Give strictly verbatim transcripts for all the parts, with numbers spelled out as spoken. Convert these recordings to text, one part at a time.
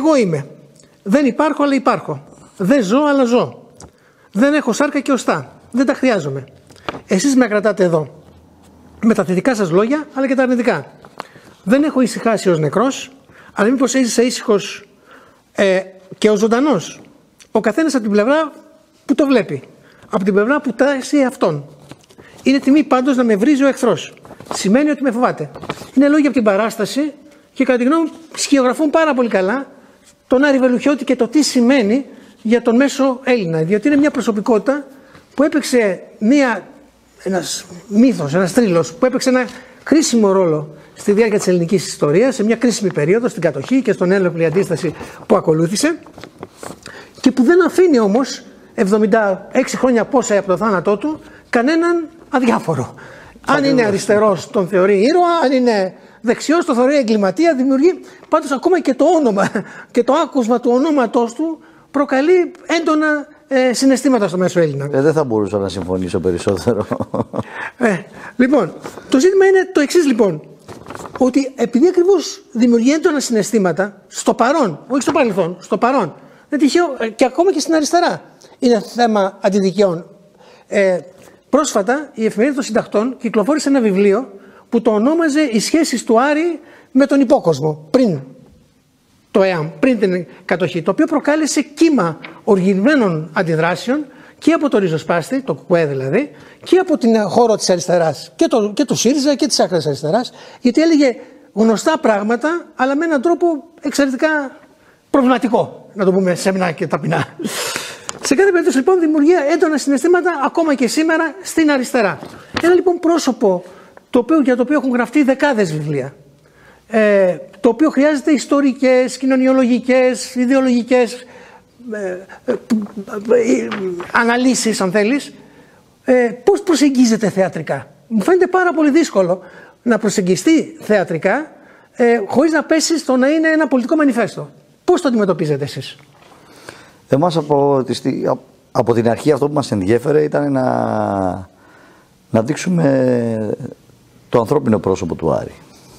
Εγώ είμαι. Δεν υπάρχω αλλά υπάρχω. Δεν ζω αλλά ζω. Δεν έχω σάρκα και οστά. Δεν τα χρειάζομαι. Εσείς με κρατάτε εδώ. Με τα θετικά σας λόγια αλλά και τα αρνητικά. Δεν έχω ησυχάσει ως νεκρός, αλλά μήπως είσαι ήσυχος ε, και ως ζωντανός. Ο καθένας από την πλευρά που το βλέπει. Από την πλευρά που τάσει αυτόν. Είναι τιμή πάντως να με βρίζει ο εχθρός. Σημαίνει ότι με φοβάται. Είναι λόγια από την παράσταση και κατά τη γνώμη μου σκιογραφούν πάρα πολύ καλά τον Άρη Βελουχιώτη και το τι σημαίνει για τον μέσο Έλληνα. Διότι είναι μια προσωπικότητα που έπαιξε μια, ένας μύθος, ένας θρύλος που έπαιξε ένα κρίσιμο ρόλο στη διάρκεια της ελληνικής ιστορίας, σε μια κρίσιμη περίοδο, στην κατοχή και στον ένοπλη αντίσταση που ακολούθησε και που δεν αφήνει όμως εβδομήντα έξι χρόνια πόσα από το θάνατό του κανέναν αδιάφορο. Αν είναι αριστερός τον θεωρεί ήρωα, αν είναι δεξιός τον θεωρεί εγκληματία, δημιουργεί πάντως ακόμα και το όνομα και το άκουσμα του ονόματός του προκαλεί έντονα ε, συναισθήματα στο μέσο Έλληνα. Ε, δεν θα μπορούσα να συμφωνήσω περισσότερο. Ε, λοιπόν, το ζήτημα είναι το εξής λοιπόν, ότι επειδή ακριβώς δημιουργεί έντονα συναισθήματα στο παρόν, όχι στο παρελθόν, στο παρόν, δεν τυχαίο και ακόμα και στην αριστερά είναι θέμα αντιδικιών. Ε, πρόσφατα η Εφημερίδα των Συντακτών κυκλοφόρησε ένα βιβλίο που το ονόμαζε «Οι σχέσεις του Άρη με τον υπόκοσμο» πριν το ΕΑΜ, πριν την κατοχή, το οποίο προκάλεσε κύμα οργισμένων αντιδράσεων και από το ριζοσπάστη, το ΚΚΕ δηλαδή, και από την χώρο της αριστεράς και, το, και του ΣΥΡΙΖΑ και της άκρας αριστεράς, γιατί έλεγε γνωστά πράγματα, αλλά με έναν τρόπο εξαιρετικά προβληματικό, να το πούμε σεμνά και ταπεινά. Σε κάθε περίπτωση λοιπόν δημιουργεί έντονα συναισθήματα ακόμα και σήμερα στην αριστερά. Ένα λοιπόν πρόσωπο το οποίο, για το οποίο έχουν γραφτεί δεκάδες βιβλία, ε, το οποίο χρειάζεται ιστορικές, κοινωνιολογικές, ιδεολογικές ε, ε, ε, ε, αναλύσεις αν θέλεις, ε, πώς προσεγγίζεται θεατρικά. Μου φαίνεται πάρα πολύ δύσκολο να προσεγγιστεί θεατρικά ε, χωρίς να πέσει στο να είναι ένα πολιτικό μανιφέστο. Πώς το αντιμετωπίζετε εσείς? Εμάς από, από την αρχή αυτό που μας ενδιέφερε ήταν να, να δείξουμε το ανθρώπινο πρόσωπο του Άρη.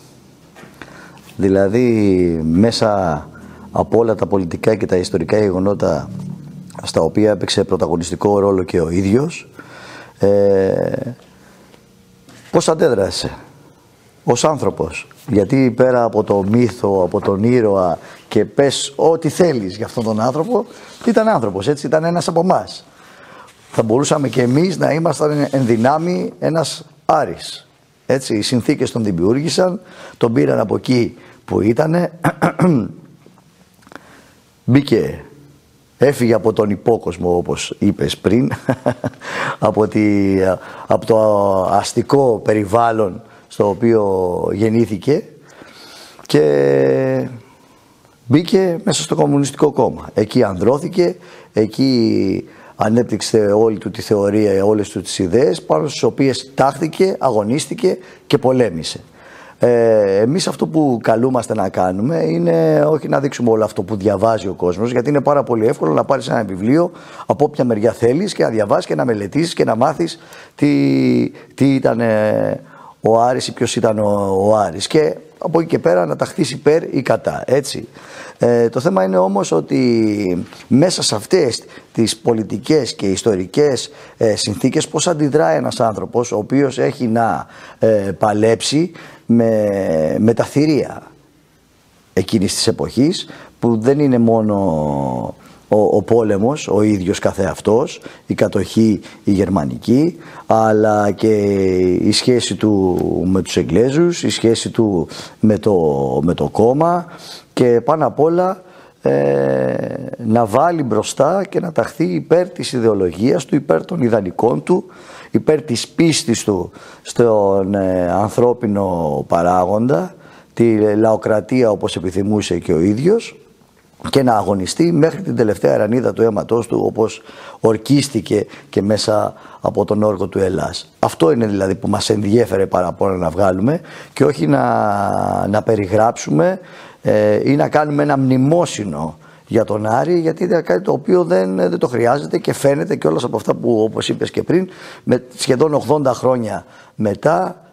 Δηλαδή μέσα από όλα τα πολιτικά και τα ιστορικά γεγονότα στα οποία έπαιξε πρωταγωνιστικό ρόλο και ο ίδιος, ε, πώς αντέδρασε ως άνθρωπος. Γιατί πέρα από το μύθο, από τον ήρωα και πες ό,τι θέλεις για αυτόν τον άνθρωπο, ήταν άνθρωπος, έτσι, ήταν ένας από εμάς. Θα μπορούσαμε και εμείς να ήμασταν εν δυνάμει ένας Άρης. Έτσι, οι συνθήκες τον δημιούργησαν, τον πήραν από εκεί που ήτανε, μπήκε, έφυγε από τον υπόκοσμο όπως είπες πριν, από, τη, από το αστικό περιβάλλον στο οποίο γεννήθηκε και μπήκε μέσα στο Κομμουνιστικό Κόμμα. Εκεί ανδρώθηκε, εκεί ανέπτυξε όλη του τη θεωρία, όλες του τις ιδέες πάνω στις οποίες τάχθηκε, αγωνίστηκε και πολέμησε. Ε, εμείς αυτό που καλούμαστε να κάνουμε είναι όχι να δείξουμε όλο αυτό που διαβάζει ο κόσμος, γιατί είναι πάρα πολύ εύκολο να πάρεις ένα βιβλίο από όποια μεριά θέλεις και να διαβάσεις και να μελετήσεις και να μάθεις τι, τι ήταν ε, ο Άρης ή ποιος ήταν ο, ο Άρης και από εκεί και πέρα να ταχθείς υπέρ ή κατά, έτσι. Ε, το θέμα είναι όμως ότι μέσα σε αυτές τις πολιτικές και ιστορικές ε, συνθήκες πώς αντιδράει ένας άνθρωπος ο οποίος έχει να ε, παλέψει με, με τα θηρία εκείνης της εποχής, που δεν είναι μόνο ο, ο πόλεμος ο ίδιος καθεαυτός, η κατοχή η γερμανική, αλλά και η σχέση του με τους Εγγλέζους, η σχέση του με το, με το κόμμα και πάνω απ' όλα ε, να βάλει μπροστά και να ταχθεί υπέρ της ιδεολογίας του, υπέρ των ιδανικών του, υπέρ της πίστης του στον ε, ανθρώπινο παράγοντα, τη λαοκρατία όπως επιθυμούσε και ο ίδιος, και να αγωνιστεί μέχρι την τελευταία ρανίδα του αίματός του όπως ορκίστηκε και μέσα από τον όρκο του Ελλάς. Αυτό είναι δηλαδή που μας ενδιέφερε πάρα πολύ να βγάλουμε και όχι να, να περιγράψουμε ε, ή να κάνουμε ένα μνημόσυνο για τον Άρη, γιατί είναι κάτι το οποίο δεν, δεν το χρειάζεται και φαίνεται και όλα από αυτά που όπως είπες και πριν, με σχεδόν ογδόντα χρόνια μετά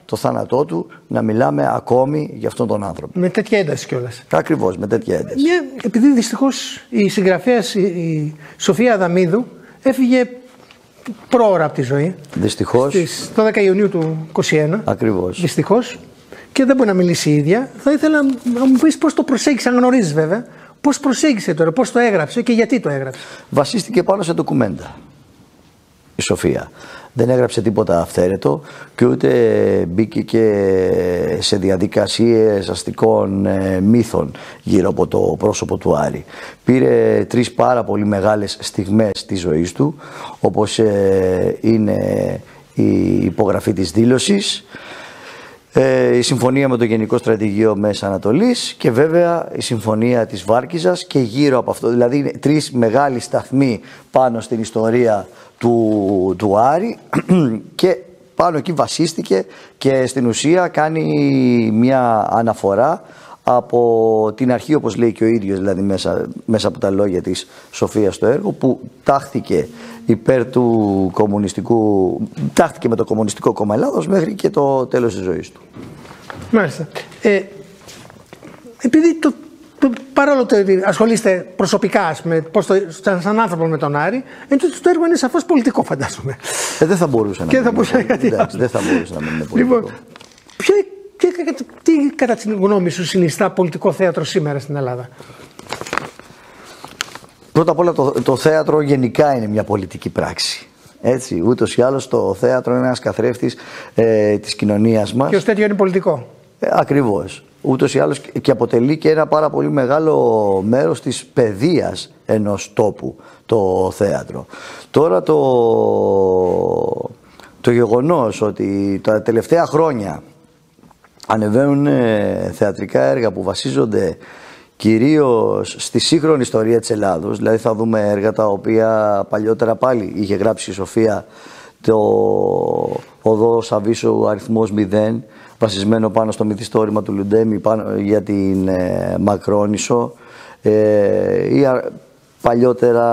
το θάνατό του να μιλάμε ακόμη για αυτόν τον άνθρωπο. Με τέτοια ένταση κιόλας. Ακριβώς, με τέτοια ένταση. Μια, επειδή δυστυχώς η συγγραφέας η, η Σοφία Αδαμίδου έφυγε πρόωρα από τη ζωή. Δυστυχώς. Στις δώδεκα Ιουνίου του είκοσι ένα. Ακριβώς. Δυστυχώς. Και δεν μπορεί να μιλήσει η ίδια. Θα ήθελα να μου πεις πώς το προσέγγισε, αν γνωρίζεις βέβαια. Πώς προσέγγισε τώρα, πώς το έγραψε και γιατί το έγραψε. Βασίστηκε πάνω σε ντοκουμέντα η Σοφία. Δεν έγραψε τίποτα αυθαίρετο και ούτε μπήκε και σε διαδικασίες αστικών ε, μύθων γύρω από το πρόσωπο του Άρη. Πήρε τρεις πάρα πολύ μεγάλες στιγμές της ζωής του, όπως ε, είναι η υπογραφή της δήλωσης, ε, η συμφωνία με το Γενικό Στρατηγείο Μέσης Ανατολής και βέβαια η συμφωνία της Βάρκιζας, και γύρω από αυτό, δηλαδή είναι τρεις μεγάλοι σταθμοί πάνω στην ιστορία του, του Άρη και πάνω εκεί βασίστηκε και στην ουσία κάνει μια αναφορά από την αρχή, όπως λέει και ο ίδιος, δηλαδή μέσα, μέσα από τα λόγια της Σοφίας στο έργο, που τάχθηκε υπέρ του κομμουνιστικού, τάχθηκε με το Κομμουνιστικό Κόμμα Ελλάδος μέχρι και το τέλος της ζωής του. Μάλιστα. Ε, επειδή το, το, παρόλο ότι ασχολείστε προσωπικά, ας πούμε, πώς το, σαν άνθρωπο με τον Άρη, εν τούτης το έργο είναι σαφώς πολιτικό, φαντάζομαι. Ε, δεν θα μπορούσε να και μην θα μπορούσε είναι κάτι εντάξει, δεν θα μπορούσε να μην είναι πολιτικό. Λοιπόν, ποιο, ποιο, τι κατά τη γνώμη σου συνιστά πολιτικό θέατρο σήμερα στην Ελλάδα? Πρώτα απ' όλα το, το θέατρο γενικά είναι μια πολιτική πράξη. Έτσι, ούτως ή άλλως το θέατρο είναι ένας καθρέφτης ε, της κοινωνίας μας. Και ως τέτοιο είναι πολιτικό. Ε, ακριβώς. Ούτως ή άλλως και αποτελεί και ένα πάρα πολύ μεγάλο μέρος της παιδείας ενός τόπου το θέατρο. Τώρα το, το γεγονός ότι τα τελευταία χρόνια ανεβαίνουν ε, θεατρικά έργα που βασίζονται κυρίως στη σύγχρονη ιστορία της Ελλάδος, δηλαδή θα δούμε έργα τα οποία παλιότερα πάλι είχε γράψει η Σοφία, το Οδός Αβίσου αριθμός μηδέν, βασισμένο πάνω στο μυθιστόρημα του Λουντέμι πάνω, για την ε, Μακρόνισσο, ε, ή α, παλιότερα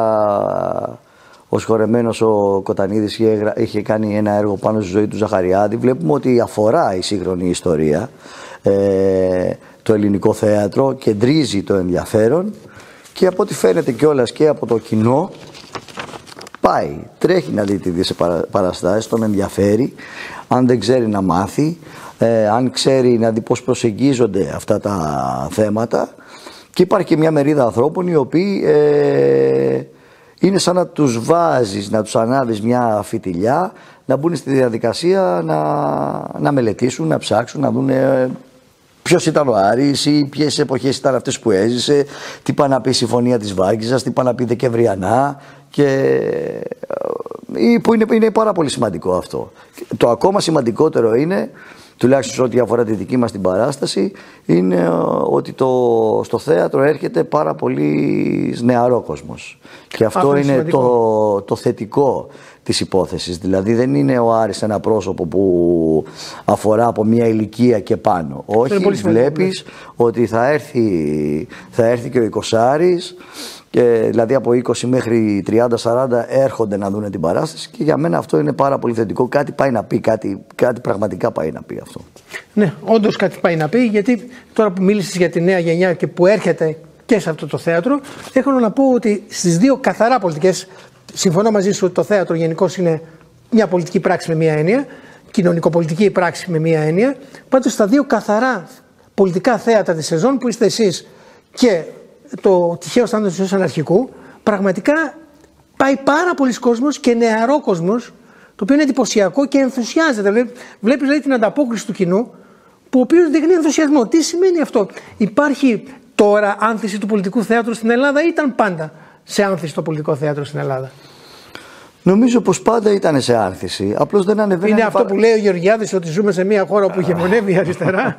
ο σχορεμένος ο Κοτανίδης είχε, είχε κάνει ένα έργο πάνω στη ζωή του Ζαχαριάδη. Βλέπουμε ότι αφορά η σύγχρονη ιστορία ε, το ελληνικό θέατρο, κεντρίζει το ενδιαφέρον και από ό,τι φαίνεται κιόλας και από το κοινό πάει, τρέχει να δει τις παραστάσεις, τον ενδιαφέρει, αν δεν ξέρει να μάθει, ε, αν ξέρει να δει πώς προσεγγίζονται αυτά τα θέματα, και υπάρχει και μια μερίδα ανθρώπων οι οποίοι ε, είναι σαν να τους βάζεις, να τους ανάβεις μια φιτιλιά, να μπουν στη διαδικασία να, να μελετήσουν, να ψάξουν, να δουν ε, ποιος ήταν ο Άρης ή ποιες εποχές ήταν αυτές που έζησε, τι πάει να πει η Συμφωνία της Βάρκιζας, τι πάει να πει Δεκεμβριανά, και που είναι, είναι πάρα πολύ σημαντικό αυτό. Το ακόμα σημαντικότερο είναι, τουλάχιστον ό,τι αφορά τη δική μας την παράσταση, είναι ότι το, στο θέατρο έρχεται πάρα πολύ νεαρόκοσμος. Και αυτό Α, είναι το, το θετικό της υπόθεσης. Δηλαδή δεν είναι ο Άρης ένα πρόσωπο που αφορά από μια ηλικία και πάνω. Όχι, βλέπεις ότι θα έρθει, θα έρθει και ο εικοσάρης, και δηλαδή από είκοσι μέχρι τριάντα σαράντα έρχονται να δουν την παράσταση, και για μένα αυτό είναι πάρα πολύ θετικό. Κάτι πάει να πει, κάτι, κάτι πραγματικά πάει να πει αυτό. Ναι, όντως κάτι πάει να πει, γιατί τώρα που μίλησες για τη νέα γενιά και που έρχεται και σε αυτό το θέατρο, έχω να πω ότι στις δύο καθαρά πολιτικές, συμφωνώ μαζί σου ότι το θέατρο γενικώς είναι μια πολιτική πράξη με μια έννοια, κοινωνικοπολιτική πράξη με μια έννοια, πάντως στα δύο καθαρά πολιτικά θέατρα της σεζόν που είστε εσείς και το τυχαίο στάντο του Αναρχικού, πραγματικά πάει πάρα πολλοί κόσμος και νεαρό κόσμος, το οποίο είναι εντυπωσιακό και ενθουσιάζεται. Βλέπεις δηλαδή την ανταπόκριση του κοινού, που ο οποίος δείχνει ενθουσιασμό. Τι σημαίνει αυτό? Υπάρχει τώρα άνθηση του πολιτικού θέατρου στην Ελλάδα ή ήταν πάντα σε άνθηση το πολιτικό θέατρο στην Ελλάδα? Νομίζω πως πάντα ήταν σε άνθηση. Απλώς δεν ανεβαίνει. Είναι αυτό που λέει ο Γεωργιάδης, ότι ζούμε σε μια χώρα που γεμονεύει η αριστερά.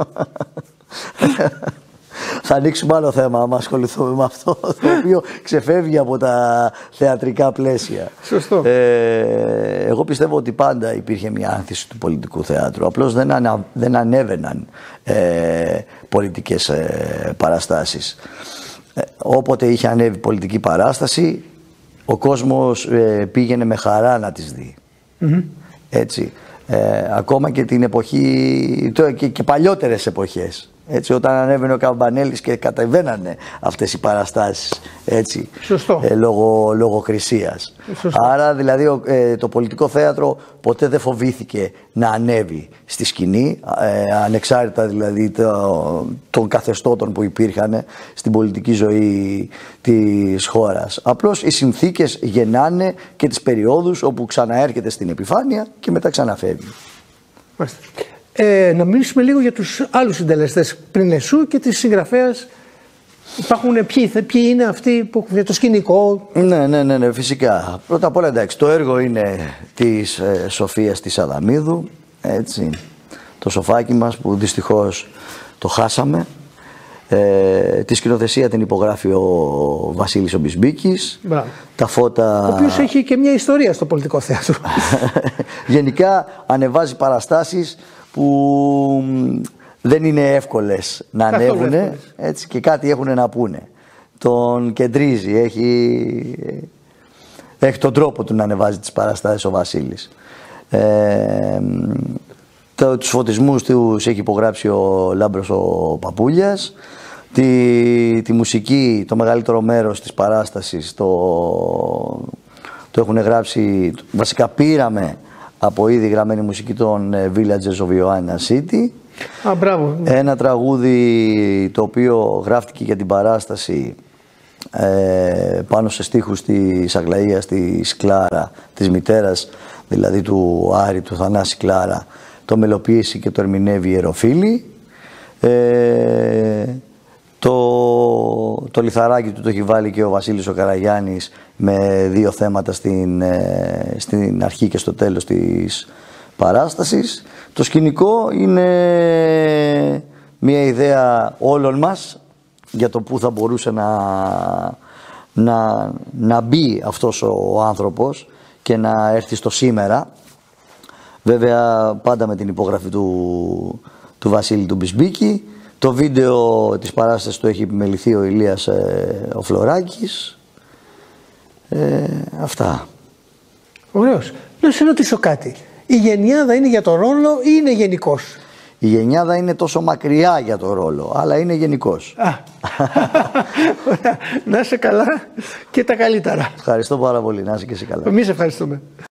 Θα ανοίξουμε άλλο θέμα άμα ασχοληθούμε με αυτό, το οποίο ξεφεύγει από τα θεατρικά πλαίσια. Σωστό. Ε, εγώ πιστεύω ότι πάντα υπήρχε μια άνθηση του πολιτικού θεάτρου. Απλώς δεν, ανα, δεν ανέβαιναν ε, πολιτικές ε, παραστάσεις. Ε, όποτε είχε ανέβει πολιτική παράσταση, ο κόσμος ε, πήγαινε με χαρά να τις δει. Mm-hmm. Έτσι. Ε, ακόμα και την εποχή, το, και, και παλιότερες εποχές. Έτσι, όταν ανέβαινε ο Καμπανέλης και κατεβαίνανε αυτές οι παραστάσεις, έτσι, ε, λόγω, λόγω κρησίας. Άρα δηλαδή ε, το πολιτικό θέατρο ποτέ δεν φοβήθηκε να ανέβει στη σκηνή, ε, ανεξάρτητα δηλαδή το, των καθεστώτων που υπήρχαν στην πολιτική ζωή της χώρας. Απλώς οι συνθήκες γεννάνε και τις περιόδους όπου ξαναέρχεται στην επιφάνεια και μετά ξαναφεύγει. Μάλιστα. Ε, να μιλήσουμε λίγο για τους άλλους συντελεστές πριν εσού και της συγγραφέας. Υπάρχουν ποιοι, ποιοι είναι αυτοί που έχουν το σκηνικό. Ναι, ναι, ναι, ναι, φυσικά. Πρώτα απ' όλα, εντάξει, το έργο είναι της ε, Σοφίας της Αδαμίδου, έτσι, το σοφάκι μας που δυστυχώς το χάσαμε. Ε, τη σκηνοθεσία την υπογράφει ο Βασίλης ο Μπισμπίκης. Τα φώτα... Ο οποίος έχει και μια ιστορία στο πολιτικό θέατρο. Γενικά ανεβάζει παραστάσεις που δεν είναι εύκολες να ανέβουν, έτσι, και κάτι έχουν να πούνε. Τον κεντρίζει, έχει, έχει τον τρόπο του να ανεβάζει τις παραστάσεις ο Βασίλης. Ε, το, τους φωτισμούς τους έχει υπογράψει ο Λάμπρος ο Παπούλιας. Τη, τη μουσική, το μεγαλύτερο μέρος της παράστασης το, το έχουν γράψει, βασικά πήραμε από ήδη γραμμένη μουσική των Villages of Ioannina City. Α, μπράβο. Ένα τραγούδι το οποίο γράφτηκε για την παράσταση ε, πάνω σε στίχους της Αγλαΐας της Κλάρα, της μητέρας δηλαδή του Άρη, του Θανάση Κλάρα. Το μελοποίησε και το ερμηνεύει η Ιεροφίλη. Ε, το, το λιθαράκι του το έχει βάλει και ο Βασίλης ο Καραγιάννης με δύο θέματα στην, ε, στην αρχή και στο τέλος της παράστασης. Το σκηνικό είναι μια ιδέα όλων μας για το πού θα μπορούσε να, να, να μπει αυτός ο άνθρωπος και να έρθει στο σήμερα. Βέβαια πάντα με την υπογραφή του, του Βασίλη του Μπισμπίκη. Το βίντεο της παράστασης το έχει επιμεληθεί ο Ηλίας ε, ο Φλωράκης. Ε, αυτά. Ωραίος. Να σε ρωτήσω κάτι. Η γενιάδα είναι για το ρόλο ή είναι γενικός? Η γενιάδα είναι τόσο μακριά για το ρόλο, αλλά είναι γενικός. Α, να είσαι καλά και τα καλύτερα. Ευχαριστώ πάρα πολύ. Να είσαι και εσύ καλά. Εμείς ευχαριστούμε.